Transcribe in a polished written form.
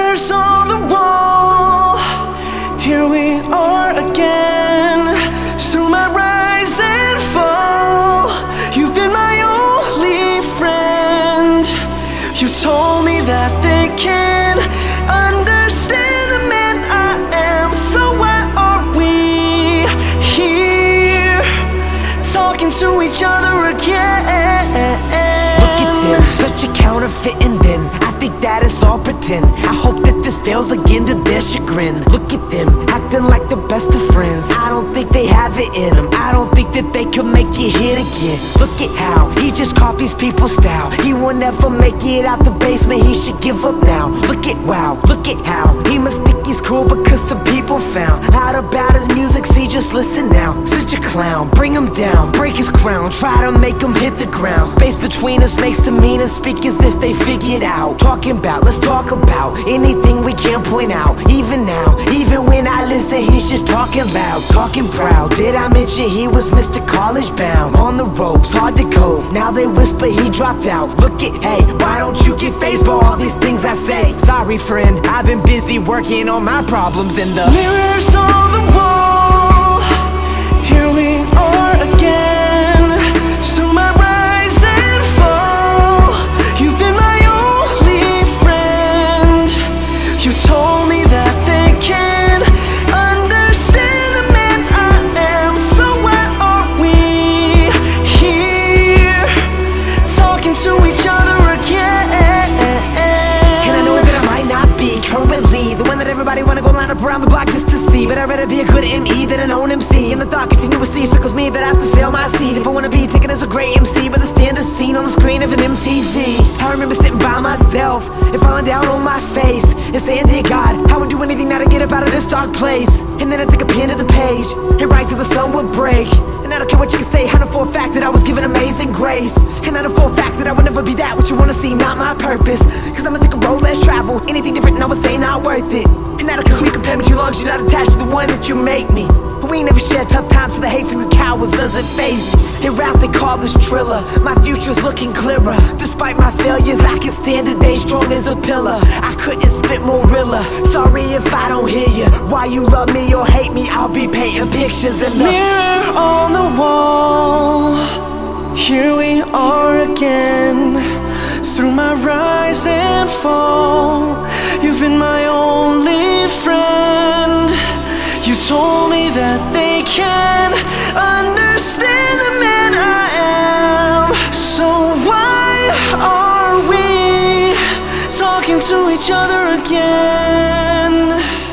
Mirrors on the wall, here we are again. Through my rise and fall, you've been my only friend. You told me that they can't understand the man I am. So why are we here, talking to each other again? Look at them, such a counterfeit, and then I think that it's all pretend. I hope that this fails again to their chagrin. Look at them, acting like the best of friends. I don't think they have it in them. I don't think that they could make it hit again. Look at how he just copies people's style. He will never make it out the basement, he should give up now. Look at wow, look at how he must think he's cool because some people found out about his music. See, just listen now. Such a clown, bring him down, break his crown, try to make him hit the ground. Space between us makes the meanest speak as if they figured out. Talking about, let's talk about anything we can't point out. Even now, even when I listen, he's just talking loud, talking proud. Did I mention he was Mr. College bound? On the ropes, hard to cope. Now they whisper he dropped out. Look at, hey, why don't you get fazed by all these things I say? Sorry friend, I've been busy working on my problems in the mirrors on the wall, here we are again. Through my rise and fall, you've been my only friend. You told me that they can't understand the man I am. So why are we here, talking to each other again? And I know that I might not be currently the one that everybody wanna go line up around the block just to see, but I'd rather be a good ME than an own MC. And the thought continuously circles me that I have to sell my seed if I wanna be taken as a great MC, but the standard scene on the screen of an MTV. I remember sitting by myself and falling down on my face and saying, dear God, I would do anything now to get up out of this dark place. And then I'd take a pen to the page and write till the sun would break. And I don't care what you can say, I know for a fact that I was given amazing grace. And I know for a fact that I would never be that what you wanna see, not my purpose. Cause I'ma take a road less traveled, anything different and I would say not worth it. And I don't care who you compare me to, long as you're not attached to the one that you make me. We ain't never shared tough times, so the hate from you cowards doesn't faze me. In rap they call this Triller, my future's looking clearer. Despite my failures, I can stand today strong as a pillar. I couldn't spit more realer, sorry if I don't hear you. Why you love me or hate me, I'll be painting pictures in the mirror on the wall, here we are again. Through my rise and fall, you've been my only friend. You told me that they can't understand the man I am. So why are we talking to each other again?